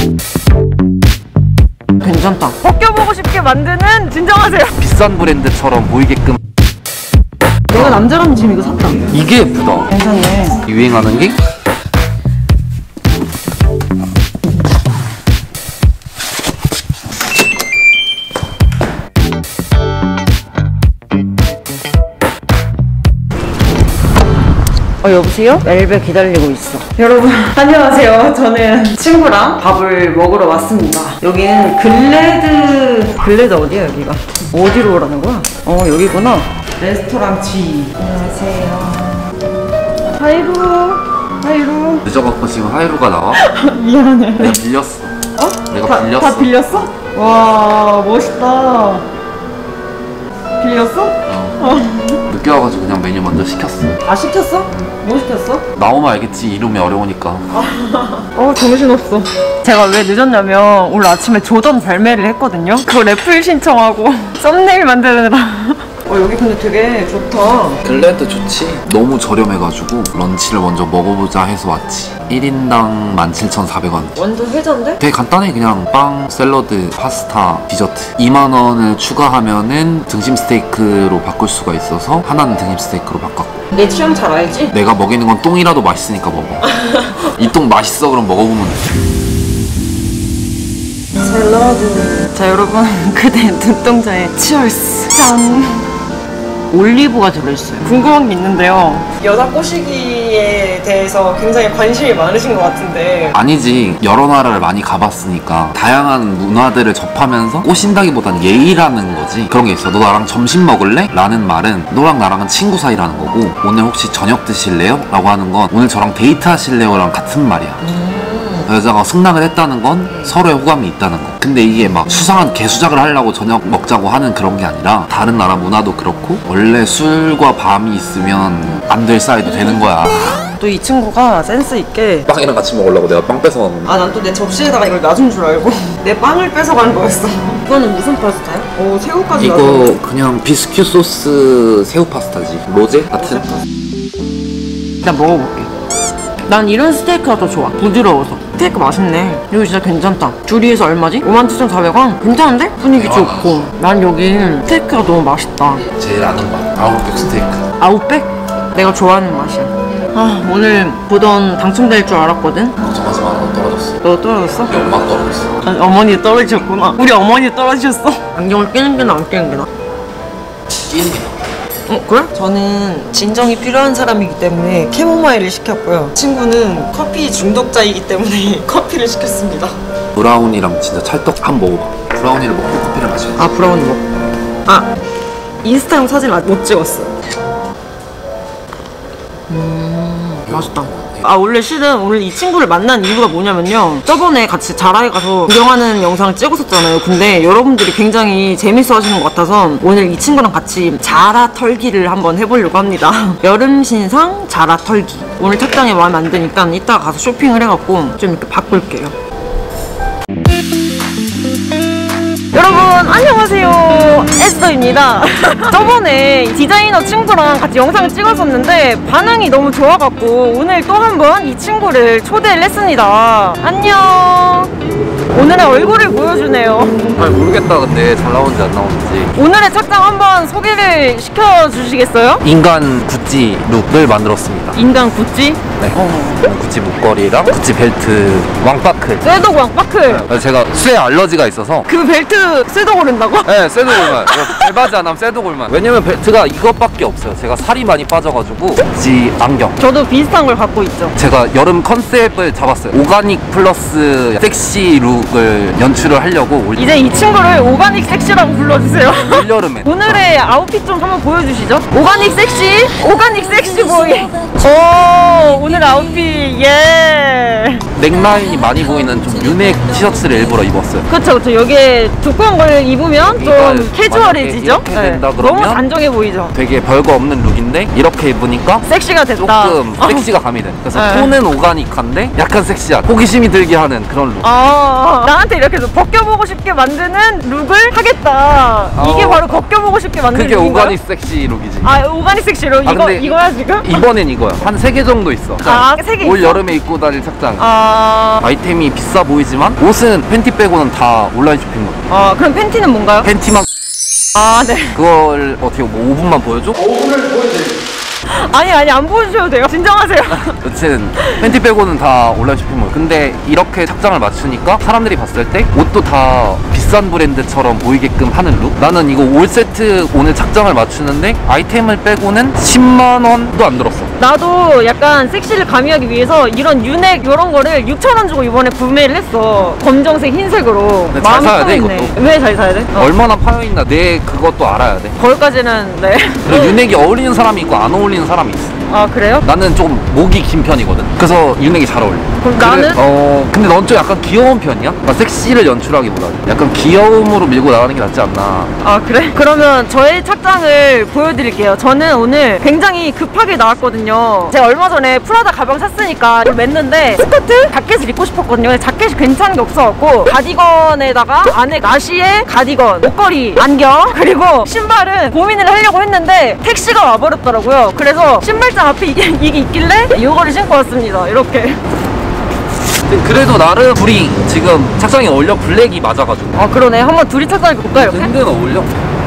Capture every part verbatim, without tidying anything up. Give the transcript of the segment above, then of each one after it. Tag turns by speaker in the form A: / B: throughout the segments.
A: 괜찮다. 벗겨보고 싶게 만드는 진정하세요.
B: 비싼 브랜드처럼 보이게끔.
A: 내가 남자라면 지금 이거 샀다.
B: 이게 예쁘다.
A: 괜찮네.
B: 유행하는 게?
A: 어, 여보세요? 엘베 기다리고 있어. 여러분 안녕하세요. 저는 친구랑 밥을 먹으러 왔습니다. 여기는 글래드 글래드 어디야 여기가? 어디로 오라는 거야? 어 여기구나. 레스토랑 G. 안녕하세요. 하이루 하이루.
B: 늦어갖고 지금 하이루가 나와?
A: 미안해.
B: 내가 빌렸어.
A: 어?
B: 내가
A: 다,
B: 빌렸어.
A: 다 빌렸어? 와 멋있다. 빌렸어?
B: 어. 늦게 와가지고 그냥 메뉴 먼저 시켰어.
A: 아 시켰어? 뭐 시켰어?
B: 나오면 알겠지. 이름이 어려우니까.
A: 어 정신없어. 제가 왜 늦었냐면 오늘 아침에 조던 발매를 했거든요. 그거 래플 신청하고 썸네일 만드느라. 어 여기 근데 되게 좋다.
B: 글래드 좋지? 너무 저렴해가지고 런치를 먼저 먹어보자 해서 왔지. 일 인당 만 칠천사백 원.
A: 완전 회전데?
B: 되게 간단해. 그냥 빵, 샐러드, 파스타, 디저트. 이만 원을 추가하면은 등심 스테이크로 바꿀 수가 있어서 하나는 등심 스테이크로 바꿨고.
A: 내 취향 잘 알지?
B: 내가 먹이는 건 똥이라도 맛있으니까 먹어. 이 똥 맛있어 그럼 먹어보면 돼.
A: 샐러드. 자 여러분 그대 눈동자에 치얼스. 짠. 올리브가 들어있어요. 궁금한 게 있는데요. 여자 꼬시기에 대해서 굉장히 관심이 많으신 것 같은데.
B: 아니지. 여러 나라를 많이 가봤으니까 다양한 문화들을 접하면서 꼬신다기보단 예의라는 거지. 그런 게 있어. 너 나랑 점심 먹을래? 라는 말은 너랑 나랑은 친구 사이라는 거고, 오늘 혹시 저녁 드실래요? 라고 하는 건 오늘 저랑 데이트 하실래요? 랑 같은 말이야. 음. 여자가 승낙을 했다는 건 서로의 호감이 있다는 거. 근데 이게 막 수상한 개수작을 하려고 저녁 먹자고 하는 그런 게 아니라 다른 나라 문화도 그렇고 원래 술과 밤이 있으면 안 될 사이도 되는 거야.
A: 또 이 친구가 센스 있게
B: 빵이랑 같이 먹으려고 내가 빵 뺏어왔는데.
A: 아 난 또 내 접시에다가 이걸 놔준 줄 알고 내 빵을 뺏어간 거였어. 이거는 무슨 파스타야? 오 새우까지
B: 이거
A: 나왔네.
B: 그냥 비스큐 소스 새우 파스타지. 로제 같은?
A: 일단 먹어볼게. 난 이런 스테이크가 더 좋아. 부드러워서. 스테이크 맛있네. 여기 진짜 괜찮다. 둘이서 얼마지? 오만 칠천사백 원? 괜찮은데? 분위기 좋고. 난 여기 스테이크가 너무 맛있다.
B: 제일 아는 맛. 아웃백 스테이크.
A: 아웃백? 내가 좋아하는 맛이야. 아 오늘 보던 당첨될 줄 알았거든?
B: 걱정하지 마. 너 떨어졌어.
A: 너 떨어졌어?
B: 우리 엄마 떨어졌어.
A: 아니, 어머니 떨어지셨구나. 우리 어머니 떨어지셨어? 안경을 끼는 게 나아 안 끼는 게 나아?
B: 끼는 게 나아.
A: 어 그래? 저는 진정이 필요한 사람이기 때문에 캐모마일을 시켰고요. 친구는 커피 중독자이기 때문에 커피를 시켰습니다.
B: 브라운이랑 진짜 찰떡 한번 먹어봐. 브라운이를 먹고 커피를 마셔.
A: 아 브라우니 먹. 아 인스타용 사진 아직 못 찍었어. 음 맛있다. 아 원래 실은 오늘 이 친구를 만난 이유가 뭐냐면요, 저번에 같이 자라에 가서 구경하는 영상을 찍었었잖아요. 근데 여러분들이 굉장히 재밌어 하시는 것 같아서 오늘 이 친구랑 같이 자라 털기를 한번 해보려고 합니다. 여름 신상 자라 털기. 오늘 착장이 마음에 안 드니까 이따가 가서 쇼핑을 해갖고 좀 이렇게 바꿀게요. 여러분 안녕하세요, 에스더입니다. 저번에 디자이너 친구랑 같이 영상을 찍었었는데 반응이 너무 좋아갖고 오늘 또 한 번 이 친구를 초대를 했습니다. 안녕. 오늘의 얼굴을 보여주네요.
B: 잘 모르겠다. 근데 잘 나오는지 안 나오는지.
A: 오늘의 착장 한번 소개를 시켜주시겠어요?
B: 인간 구찌 룩을 만들었습니다.
A: 인간 구찌?
B: 네.
A: 어.
B: 구찌 목걸이랑 구찌 벨트, 왕바클.
A: 쇠독 왕바클.
B: 네. 제가 수에 알러지가 있어서
A: 그 벨트 쇠독 오른다고?
B: 네, 쇠독올만. 벨바지 안 하면 쇠독올만. 왜냐면 벨트가 이것밖에 없어요. 제가 살이 많이 빠져가지고. 구찌 안경.
A: 저도 비슷한 걸 갖고 있죠.
B: 제가 여름 컨셉을 잡았어요. 오가닉 플러스 섹시 룩을 연출을 하려고.
A: 이제 이 친구를 오가닉 섹시라고 불러주세요.
B: 올여름에
A: 오늘의 아웃핏 좀 한번 보여주시죠. 오가닉 섹시, 오가닉 섹시 보이. 오, 오늘 아웃핏 예.
B: 넥라인이 많이 보이는 좀 유넥 티셔츠를 일부러 입었어요.
A: 그쵸 그쵸. 여기에 두꺼운 걸 입으면 좀 캐주얼해지죠.
B: 이렇게 된다
A: 네.
B: 그러면
A: 너무 단정해 보이죠.
B: 되게 별거 없는 룩인데 이렇게 입으니까
A: 섹시가 됐다.
B: 조금 섹시가 가미돼. 그래서
A: 네.
B: 톤은 오가닉한데 약간 섹시한, 호기심이 들게 하는 그런 룩.
A: 아, 나한테 이렇게 해서 벗겨보고 싶게 만드는 룩을 하겠다. 이게
B: 어,
A: 바로 벗겨보고 싶게 만드는
B: 그게
A: 룩인가요?
B: 오가닉 섹시 룩이지.
A: 아, 오가닉 섹시 룩.
B: 아,
A: 이거,
B: 근데
A: 이거야 지금?
B: 이번엔 이거야. 한 세 개 정도 있어.
A: 아, 세 개
B: 올
A: 있어?
B: 여름에 입고 다닐 착장.
A: 아, 아...
B: 아이템이 비싸 보이지만 옷은 팬티 빼고는 다 온라인 쇼핑몰.
A: 아 그럼 팬티는 뭔가요?
B: 팬티만
A: 아 네.
B: 그걸 어떻게 뭐 오 분만 보여줘?
A: 아니 아니 안 보여주셔도 돼요. 진정하세요.
B: 여튼 팬티 빼고는 다 온라인 쇼핑몰. 근데 이렇게 착장을 맞추니까 사람들이 봤을 때 옷도 다 비싼 브랜드처럼 보이게끔 하는 룩. 나는 이거 올 세트 오늘 착장을 맞추는데 아이템을 빼고는 십만 원도 안 들었어.
A: 나도 약간 섹시를 가미하기 위해서 이런 유넥 이런 거를 육천 원 주고 이번에 구매를 했어. 검정색 흰색으로.
B: 근데 잘 사야 돼,
A: 편했네.
B: 이것도.
A: 왜 잘 사야 돼? 어.
B: 얼마나 파여있나 내 그것도 알아야 돼.
A: 거기까지는 네.
B: 그리고 유넥이 어울리는 사람이 있고 안 어울리는 사람이 있어.
A: 아 그래요?
B: 나는 좀 목이 긴 편이거든. 그래서 유넥이 잘 어울려.
A: 그럼
B: 그래,
A: 나는?
B: 어 근데 넌 좀 약간 귀여운 편이야? 그러니까 섹시를 연출하기보다는 약간 귀여움으로 밀고 나가는 게 낫지 않나.
A: 아 그래? 그러면 저의 착장을 보여드릴게요. 저는 오늘 굉장히 급하게 나왔거든요. 제가 얼마 전에 프라다 가방 샀으니까 이걸 맸는데 스커트? 자켓을 입고 싶었거든요. 근데 자켓이 괜찮은 게 없어갖고 가디건에다가 안에 나시에 가디건, 목걸이, 안경 그리고 신발은 고민을 하려고 했는데 택시가 와버렸더라고요. 그래서 신발장 앞에 이게, 이게 있길래 이거를 신고 왔습니다. 이렇게.
B: 그래도 나름 둘이 지금 착장이 어울려. 블랙이 맞아가지고.
A: 아 그러네. 한번 둘이 착장해볼까요? 이렇게?
B: 은근 어울려.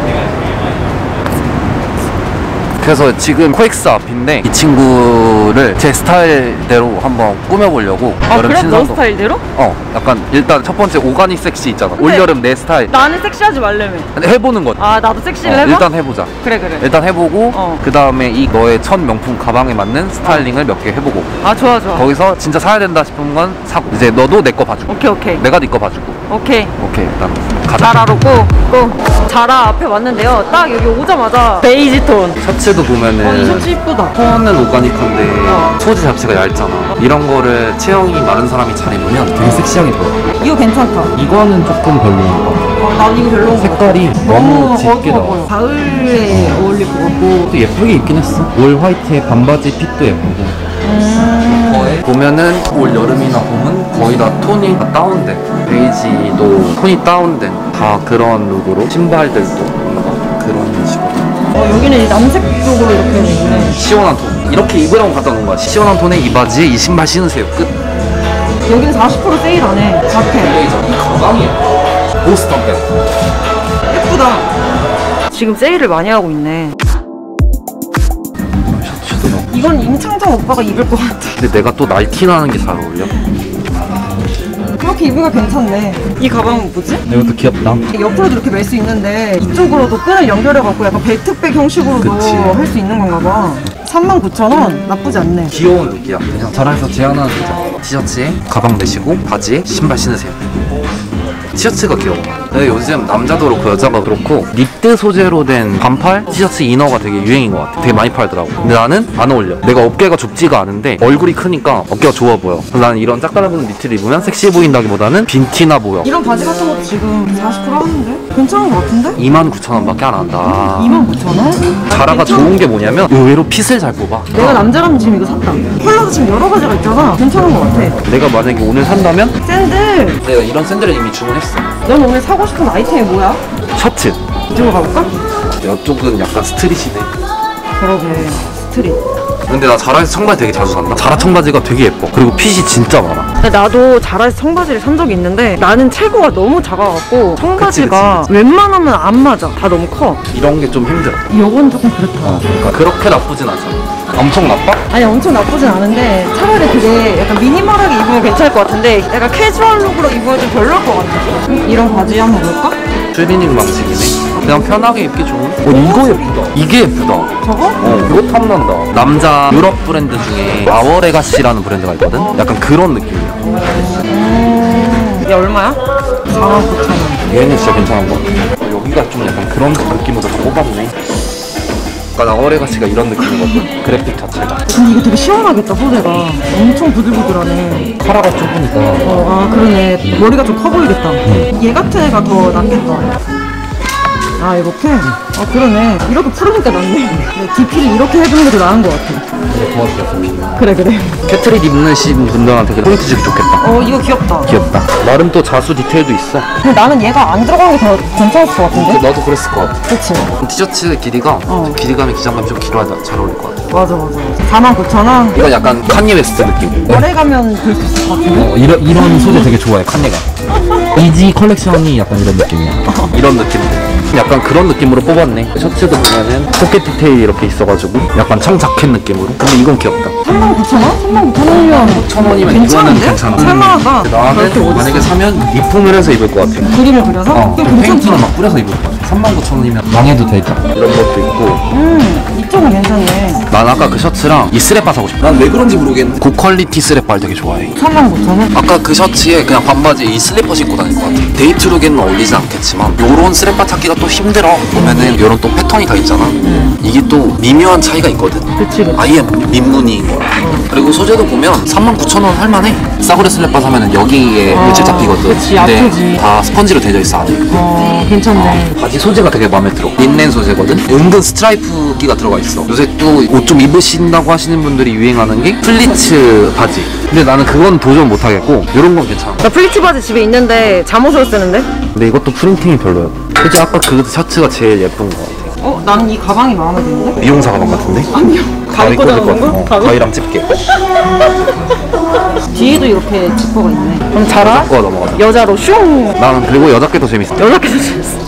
B: 그래서 지금 코엑스 앞인데 이 친구를 제 스타일대로 한번 꾸며보려고.
A: 아
B: 여름
A: 그래? 너
B: 신상도.
A: 스타일대로?
B: 어 약간 일단 첫 번째 오가닉 섹시 있잖아.
A: 근데
B: 올여름 내 스타일.
A: 나는 섹시하지 말래며.
B: 근데 해보는 거지.
A: 아 나도 섹시를
B: 어,
A: 해봐?
B: 일단 해보자.
A: 그래 그래.
B: 일단 해보고
A: 어.
B: 그 다음에 이 너의 첫 명품 가방에 맞는 스타일링을 몇 개 해보고
A: 아 좋아 좋아.
B: 거기서 진짜 사야 된다 싶은 건 사고 이제 너도 내 거 봐주고
A: 오케이 오케이.
B: 내가 네 거 봐주고.
A: 오케이.
B: 오케이 일단 가자.
A: 자라로 고! 고! 자라 앞에 왔는데요. 딱 여기 오자마자 베이지 톤.
B: 셔츠도 보면은
A: 어, 이 셔츠 이쁘다.
B: 톤은 오가닉한데
A: 어.
B: 소재 자체가 얇잖아. 이런 거를 체형이 마른 사람이 잘 입으면 되게 섹시하게 보여.
A: 이거 괜찮다.
B: 이거는 조금 별로인 것 같아.
A: 어, 난 이거 별로인 것 같아.
B: 색깔이 너무 짙게
A: 어두워
B: 나와.
A: 보여. 가을에 어울릴 것 같고.
B: 또 예쁘게 입긴 했어. 올 화이트에 반바지 핏도 예쁘고.
A: 음.
B: 거에 보면은 올 여름이나 봄은 거의 다 톤이 다 다운된, 베이지도 톤이 다운된 다 그런 룩으로 신발들도 뭔가 그런 식으로
A: 어, 여기는 이 남색 쪽으로 이렇게 있네.
B: 시원한 톤 이렇게 입으라고 갖다 놓은 거야. 시원한 톤에 이 바지에 이 신발 신으세요. 끝.
A: 여기는 사십 퍼센트 세일하네. 자켓.
B: 이 가방이 보스턴 백.
A: 예쁘다. 지금 세일을 많이 하고 있네. 이건 임창정 오빠가 입을 것 같아.
B: 근데 내가 또 날티나는 게 잘 어울려.
A: 그렇게 입으니까 괜찮네. 이 가방은 뭐지?
B: 이것도 귀엽다.
A: 옆으로도 이렇게 멜 수 있는데 이쪽으로도 끈을 연결해갖고 약간 벨트백 형식으로도
B: 그치.
A: 할 수 있는 건가 봐. 삼만 구천 원? 나쁘지 않네.
B: 귀여운 룩이야. 그냥 자라에서 제안하는 거죠. 티셔츠에 가방 내시고 바지에 신발 신으세요. 티셔츠가 귀여워. 근데 요즘 남자도 그렇고 여자가 그렇고 니트 소재로 된 반팔 티셔츠 이너가 되게 유행인 것 같아. 되게 많이 팔더라고. 근데 나는 안 어울려. 내가 어깨가 좁지가 않은데 얼굴이 크니까 어깨가 좁아 보여. 그래서 나는 이런 짝깔아보는 니트를 입으면 섹시해 보인다기보다는 빈티나 보여.
A: 이런 바지 같은 것도 지금 사십 퍼센트 하는데? 괜찮은 것 같은데?
B: 이만 구천 원밖에 안 한다.
A: 이만 구천 원?
B: 자라가 좋은 게 뭐냐면 의외로 핏을 잘 뽑아.
A: 내가 남자라면 지금 이거 샀다. 컬러도 지금 여러 가지가 있잖아. 괜찮은 것 같아.
B: 내가 만약에 오늘 산다면
A: 샌들!
B: 내가 이런 샌들을 이미 주문했어.
A: 넌 오늘 사고 싶은 아이템이 뭐야?
B: 셔츠.
A: 이쪽으로 가볼까?
B: 이쪽은 약간 스트릿이네.
A: 그러게. 스트릿.
B: 근데 나 자라에서 청바지 되게 자주 산다. 자라 청바지가 되게 예뻐. 그리고 핏이 진짜 많아.
A: 근데 나도 자라에서 청바지를 산 적이 있는데 나는 체구가 너무 작아갖고 청바지가
B: 그치,
A: 웬만하면 안 맞아. 다 너무 커.
B: 이런 게 좀 힘들어.
A: 이건 조금 그렇다.
B: 그러니까 그렇게 나쁘진 않잖아. 엄청 나빠?
A: 아니 엄청 나쁘진 않은데 차라리 그게 약간 미니멀하게 입으면 괜찮을 것 같은데 약간 캐주얼 룩으로 입으면 좀 별로일 것 같아. 이런 바지 한번 볼까?
B: 트리닝 방식이네. 그냥 편하게 입기 좋은? 어 이거 예쁘다. 이게 예쁘다.
A: 저거?
B: 어 이거 탐난다. 남자 유럽 브랜드 중에 아워레가시라는 브랜드가 있거든? 약간 그런 느낌이야.
A: 음... 얘 얼마야? 사만 구천 원.
B: 얘는 진짜 괜찮은 거. 어, 여기가 좀 약간 그런 느낌으로 다 뽑았네. 약간 아워레가시가 이런 느낌이거든. 그래픽 자체가.
A: 근데 이거 되게 시원하겠다. 소재가 엄청 부들부들하네.
B: 카라가 좁으니까.
A: 어, 아 그러네. 머리가 좀 커 보이겠다. 얘 같은 애가 더 낫겠다. 아 이렇게? 아 그러네. 이렇게 풀으니까 낫네. 네, 디피를 이렇게 해주는 게 더 나은 것 같아. 그래 그래.
C: 캐트릿 입으신 분들한테 포인트 주기 좋겠다.
A: 어 이거 귀엽다.
C: 귀엽다. 나름 또 자수 디테일도 있어.
A: 근데 나는 얘가 안 들어간 게 더 괜찮을 것 같은데?
C: 나도 그랬을 것 같아.
A: 그치?
B: 티셔츠 길이가
A: 어.
B: 길이감이 기장감이 좀 길어야 잘 어울릴 것 같아.
A: 맞아 맞아. 사만 구천 원?
C: 이건 약간 칸예 웨스트 느낌.
A: 오래 가면 그럴 수 있을 것 같은데?
C: 어, 이런 이런 소재 되게 좋아해 칸예가. 이지 컬렉션이 약간 이런 느낌이야. 이런 느낌. 약간 그런 느낌으로 뽑았네. 셔츠도 보면은 포켓 디테일이 이렇게 있어가지고 약간 청자켓 느낌으로. 근데 이건 귀엽다.
A: 삼만 구천 원? 삼만 구천 원이면
C: 천 원이면
A: 괜찮은데?
C: 이거는 괜찮아.
A: 살만하다.
C: 나는 만약에 사면 리폼을 해서 입을 것 같아.
A: 그림을 그려서?
C: 어,
A: 그럼 괜찮지?
C: 페인트를 막 뿌려서 입을 것 같아. 삼만 구천 원이면 망해도 되죠. 이런 것도 있고.
A: 음 이쪽은 괜찮네.
B: 난 아까 그 셔츠랑 이 스레빠 사고 싶어. 난 왜 그런지 모르겠는데 고퀄리티 스레빠를 되게 좋아해.
A: 삼만 구천 원?
B: 아까 그 셔츠에 그냥 반바지 이 슬리퍼 신고 다닐 것 같아. 데이트룩에는 어울리지 않겠지만 요런 스레빠 찾기가 또 힘들어. 보면은 요런 또 패턴이 다 있잖아. 이게 또 미묘한 차이가 있거든.
A: 그치 그치.
B: 아예 민무늬인 거야. 그리고 소재도 보면 삼만 구천 원 할만해. 싸구려 슬리퍼 사면은 여기에
A: 아,
B: 물질 잡히거든.
A: 그치,
B: 근데
A: 아프지.
B: 다 스펀지로 되어 있어 안에.
A: 어 괜찮네.
B: 바지 소재가 되게 마음에 들어. 린넨 소재거든. 은근 스트라이프 끼가 들어가 있어. 요새 또 옷 좀 입으신다고 하시는 분들이 유행하는 게 플리츠 바지. 근데 나는 그건 도전 못 하겠고 이런 건 괜찮아.
A: 나 플리츠 바지 집에 있는데 잠옷으로 쓰는데?
C: 근데 이것도 프린팅이 별로야. 솔직히 아까 그 셔츠가 제일 예쁜 것 같아.
A: 어? 나는 이 가방이 마음에 드는데?
C: 미용사 가방 같은데?
A: 아니요. 가위
C: 꽂을 것
A: 꽂아놓은
C: 같아.
A: 거?
C: 어,
A: 가위?
C: 가위랑 집게.
A: 뒤에도 이렇게 지퍼가 있네. 그럼 자라?
B: 그거 넘어가자.
A: 여자로 슝!
B: 나는 그리고 여자 게 더 재밌어.
A: 여자께서 줬어.